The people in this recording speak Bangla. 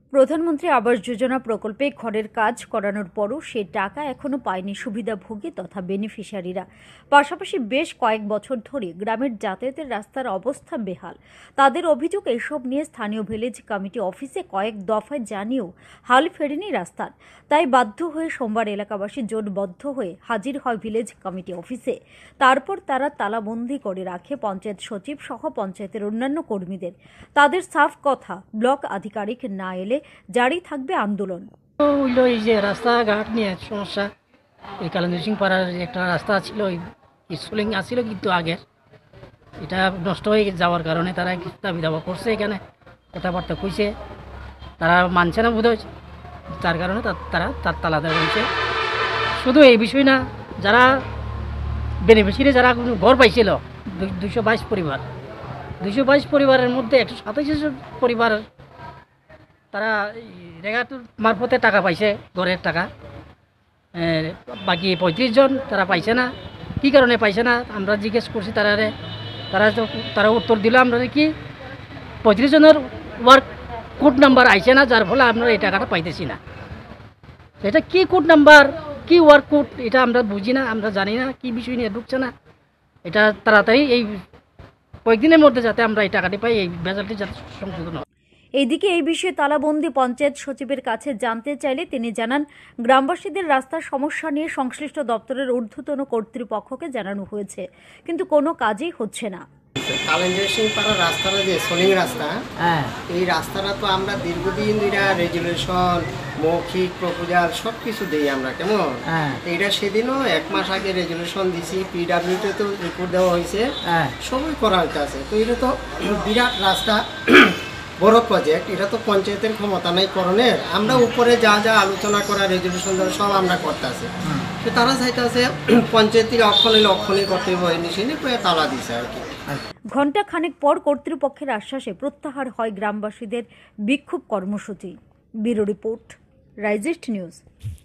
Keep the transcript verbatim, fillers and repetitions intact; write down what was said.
প্রধানমন্ত্রী আবাস যোজনা প্রকল্পে ঘরের কাজ করানোর পরও সে টাকা এখনও পায়নি সুবিধাভোগী তথা বেনিফিশিয়ারিরা। পাশাপাশি বেশ কয়েক বছর ধরে গ্রামের যাতায়াতের রাস্তার অবস্থা বেহাল। তাদের অভিযোগ, এসব নিয়ে স্থানীয় ভিলেজ কমিটি অফিসে কয়েক দফায় জানিয়েও হাল ফেরেনি রাস্তার। তাই বাধ্য হয়ে সোমবার এলাকাবাসী জোটবদ্ধ হয়ে হাজির হয় ভিলেজ কমিটি অফিসে। তারপর তারা তালাবন্দি করে রাখে পঞ্চায়েত সচিব সহ পঞ্চায়েতের অন্যান্য কর্মীদের। তাদের সাফ কথা, ব্লক আধিকারিক না এলে জারি থাকবে আন্দোলন। হইলো এই যে রাস্তাঘাট নিয়ে সমস্যা। এই কালেন্দ্র সিং পাড়ার একটা রাস্তা ছিল, স্কুলিং আসছিল কিন্তু আগের, এটা নষ্ট হয়ে যাওয়ার কারণে তারা দাবি দাবা করছে, এখানে কথাবার্তা কইছে, তারা মানছে না বোধ হয়, তার কারণে তারা তার তালা দেওয়া হয়েছে। শুধু এই বিষয় না, যারা বেনিফিশিয়ারি যারা ঘর পাইছিল দুইশো বাইশ পরিবার দুইশো বাইশ পরিবারের মধ্যে একশো সাতাশ পরিবার তারা রেগাটোর মারফতে টাকা পাইছে, ঘরের টাকা। বাকি পঁয়ত্রিশ জন তারা পাইছে না। কী কারণে পাইছে না আমরা জিজ্ঞেস করছি তারারে, তারা তারা উত্তর দিল আমরা কি পঁয়ত্রিশ জনের ওয়ার্ক কোড নাম্বার আইছে না, যার ফলে আমরা এই টাকাটা পাইতেছি না। এটা কি কোড নাম্বার, কি ওয়ার্ক কোড, এটা আমরা বুঝি না, আমরা জানি না কি বিষয় নিয়ে ঢুকছে না। এটা তাড়াতাড়ি এই কয়েকদিনের মধ্যে যাতে আমরা এই টাকাটি পাই, এই ভেজালটি যাতে সংশোধন হয়। এইদিকে এই বিষয়ে তালাবন্দি পঞ্চায়েত সচিবের কাছে জানতে চাইলে তিনি জানান, গ্রামবাসীদের রাস্তার সমস্যা নিয়ে সংশ্লিষ্ট দপ্তরের ঊর্ধ্বতন কর্তৃপক্ষকে জানানো হয়েছে, কিন্তু কোনো কাজই হচ্ছে না। কালেন্দ্র সিং পাড়ার রাস্তাটা যে সোলিং রাস্তা, হ্যাঁ, এই রাস্তাটা তো আমরা দীর্ঘদিন ধরে রেজুলেশন, মৌখিক প্রপোজাল সব কিছু দিই আমরা, কেমন এইটা সেদিনও এক মাস আগে রেজুলেশন দিছি, পিডাব্লিউতে তো রিপোর্ট দেওয়া হয়েছে, সবই করা হইতেছে। তো এটা তো বিরাট রাস্তা, বড় প্রজেক্ট, এটা তো পঞ্চায়েতের ক্ষমতা নাই করণের। আমরা উপরে যা যা আলোচনা করা রেজুলেশন দেওয়া সব আমরা করতেছি, তো তারা চাইতেছে পঞ্চায়েতের অক্ষণে লক্ষণে করতে হয়নি, সে নিয়ে তালা দিছে আর কি। ঘণ্টা খানেক পর কর্তৃপক্ষের আশ্বাসে প্রত্যাহার হয় গ্রামবাসীদের বিক্ষোভ কর্মসূচি। ব্যুরো রিপোর্ট, রাইজিস্ট নিউজ।